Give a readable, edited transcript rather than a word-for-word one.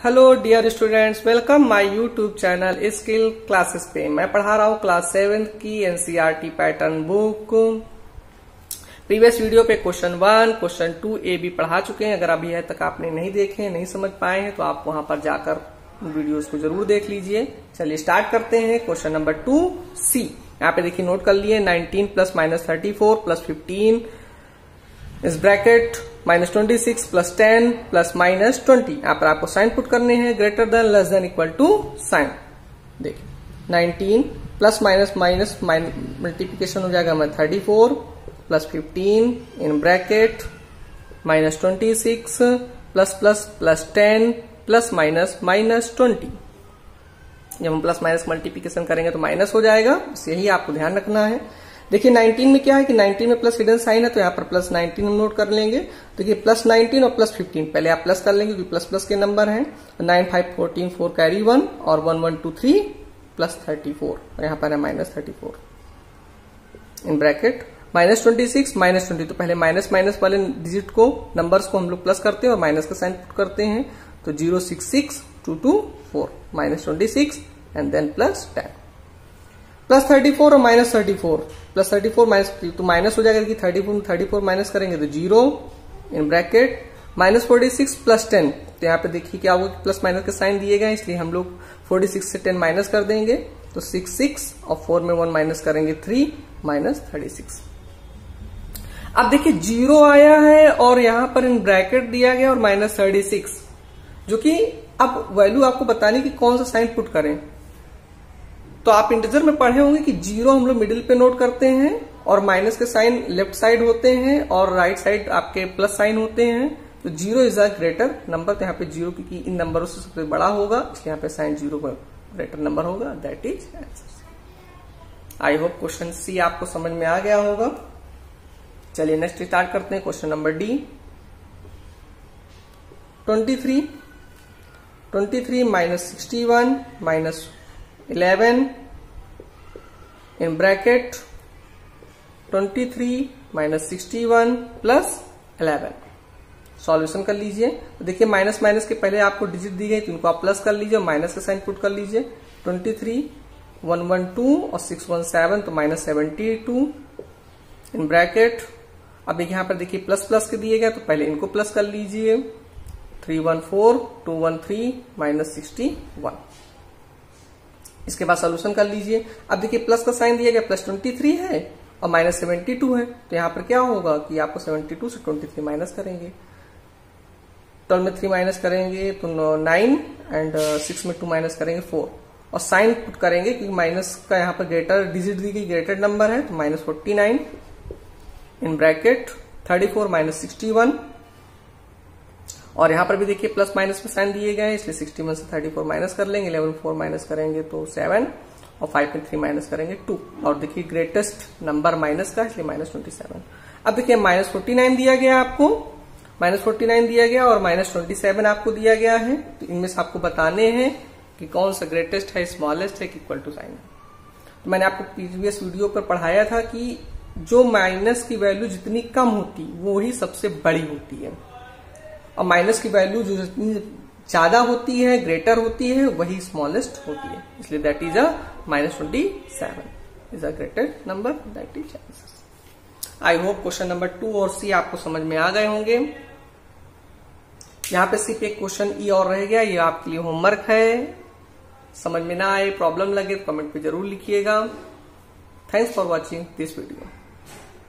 Hello dear students, welcome my YouTube channel skill classes पे। मैं पढ़ा रहा हूँ क्लास 7 की NCERT pattern book. Previous video पे क्वेश्चन 1, क्वेश्चन 2 ए बी पढ़ा चुके हैं। अगर अभी तक आपने नहीं देखे, नहीं समझ पाए हैं तो आप वहां पर जाकर वीडियोस को जरूर देख लीजिए। चलिए स्टार्ट करते हैं। क्वेश्चन नंबर 2 सी, यहाँ पे देखिए नोट कर लिए 19 प्लस माइनस 34 प्लस 15 इस ब्रैकेट -26 प्लस 10 प्लस -20। यहाँ पर आपको साइन पुट करने हैं, greater than less than equal to sign. देखिए 19 प्लस माइनस माइनस मल्टीप्लीकेशन हो जाएगा मैं 34 plus 15 in bracket -26 plus plus plus 10 plus minus -20। जब हम प्लस माइनस मल्टीप्लीकेशन करेंगे तो माइनस हो जाएगा, बस यही आपको ध्यान रखना है। देखिए 19 में क्या है कि 19 में प्लस हिडन साइन है, तो यहाँ पर प्लस 19 हम नोट कर लेंगे। देखिए प्लस 19 और प्लस 15 पहले आप प्लस कर लेंगे क्योंकि प्लस प्लस के नंबर हैं। 9 5 14 4 कैरी 1 और 1 1 2 3 प्लस 34 और यहाँ पर है -34 इन ब्रैकेट -26 -20। तो पहले माइनस माइनस वाले डिजिट को, नंबर्स को हम लोग प्लस करते हैं और माइनस का साइन पुट करते हैं। तो 066 224 -26 एंड देन प्लस 10 प्लस 34 और -34 प्लस 34 माइनस, तो माइनस हो जाएगा कि 34 माइनस करेंगे तो 0 इन ब्रैकेट -46 प्लस 10। तो यहाँ पे देखिए क्या होगा कि प्लस माइनस के साइन दिए गए, इसलिए हम लोग 46 से 10 माइनस कर देंगे। तो 6 और 4 में 1 माइनस करेंगे 3 -36। अब देखिए 0 आया है और यहाँ पर इन ब्रैकेट दिया गया और -36, जो कि अब वैल्यू आपको बताने की कौन सा साइन पुट करें। तो आप इंटीजर में पढ़े होंगे कि 0 हम लोग मिडिल पे नोट करते हैं और माइनस के साइन लेफ्ट साइड होते हैं और राइट साइड आपके प्लस साइन होते हैं। तो 0 इज अ ग्रेटर नंबर, तो यहाँ पे 0 क्योंकि इन नंबरों से सबसे बड़ा होगा, इसलिए यहाँ पे साइन 0 का ग्रेटर नंबर होगा। That is answer. I hope question C आपको समझ में आ गया होगा। चलिए नेक्स्ट स्टार्ट करते हैं। Question number D 23 minus 61 minus 11 in bracket 23 minus 61 plus 11। Solution कर लीजिए। तो देखिए माइनस माइनस के पहले आपको डिजिट दी गई, तो इनको आप प्लस कर लीजिए और माइनस का साइन पुट कर लीजिए। 23 112 और 617 तो -72 इन ब्रैकेट। अब देखिए यहाँ पर देखिए प्लस प्लस के दिए गए, तो पहले इनको प्लस कर लीजिए। 314 213 -61। इसके बाद सोल्यूशन कर लीजिए। अब देखिए प्लस का साइन दिया गया, प्लस 23 है और -72 है, तो यहाँ पर क्या होगा कि आपको 72 से 23 माइनस करेंगे। 12 में 3 माइनस करेंगे तो 9 एंड 6 में 2 माइनस करेंगे 4 और साइन पुट करेंगे क्योंकि माइनस का यहाँ पर ग्रेटर डिजिट दी गई, ग्रेटर नंबर है, तो -49 इन ब्रैकेट 34 -61। और यहां पर भी देखिए प्लस माइनस में साइन दिए गए हैं, इसलिए 61 से 34 माइनस कर लेंगे। 11 4 माइनस करेंगे तो 7 और 5 में 3 माइनस करेंगे 2। और देखिए ग्रेटेस्ट नंबर माइनस का, इसलिए -27। अब देखिए -49 दिया गया आपको, -49 दिया गया और -27 आपको दिया गया है। तो इनमें से आपको बताने हैं कि कौन सा ग्रेटेस्ट है, स्मॉलेस्ट है कि इक्वल टू साइन है। तो मैंने आपको प्रीवियस वीडियो पर पढ़ाया था कि जो माइनस की वैल्यू जितनी कम होती वो ही सबसे बड़ी होती है, और माइनस की वैल्यू जो जितनी ज्यादा होती है, ग्रेटर होती है, वही स्मॉलेस्ट होती है। इसलिए that is a -27 is a greater number. That is answer. I hope question number 2 और सी आपको समझ में आ गए होंगे। यहाँ पे सिर्फ एक क्वेश्चन ई और रह गया, ये आपके लिए होमवर्क है। समझ में ना आए, प्रॉब्लम लगे तो कमेंट पे जरूर लिखिएगा। Thanks for watching this video.